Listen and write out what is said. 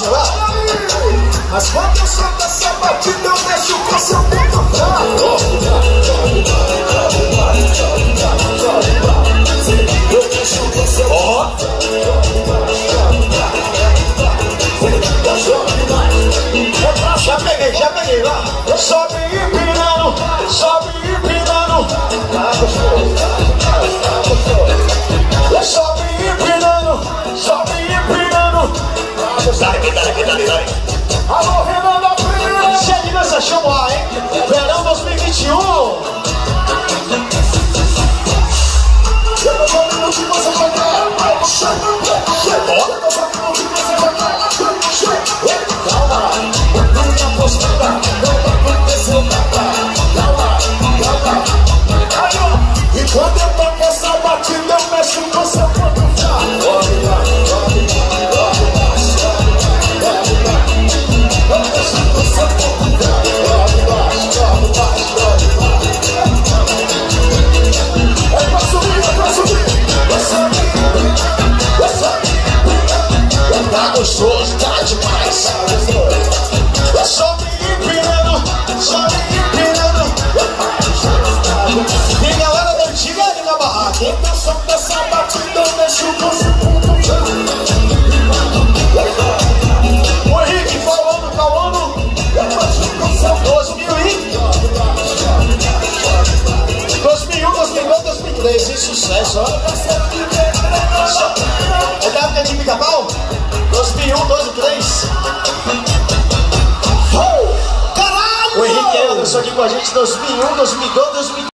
forte, vai. Mas quando eu solto essa batida, eu mexo com seu ponto fraco. Eu mexo com seu ponto. Já peguei, vai. Sobe empinando, sobe empinando. Sobe empinando, sobe empinando. Dale. Alô, Renan da Brilha. Chegue nessa chama, hein? Verão 2021. Eu não vou mentir que você vai dar. Calma, minha postura não vai acontecer nada. Calma. E quando eu toco essa batida, eu mexo com seu corpo fraco. Tá gostoso, tá demais. Sobe empinando. Tem galera da antiga ali na barraca, hein? Eu só dessa batida, eu mexo com esse ponto. O Henrique falando. 2001, 2003, sem sucesso, ó. É da época de Pica-Pau? 2001, 2003. Caralho! O Henrique Anderson aqui com a gente, 2001, 2002, 2003.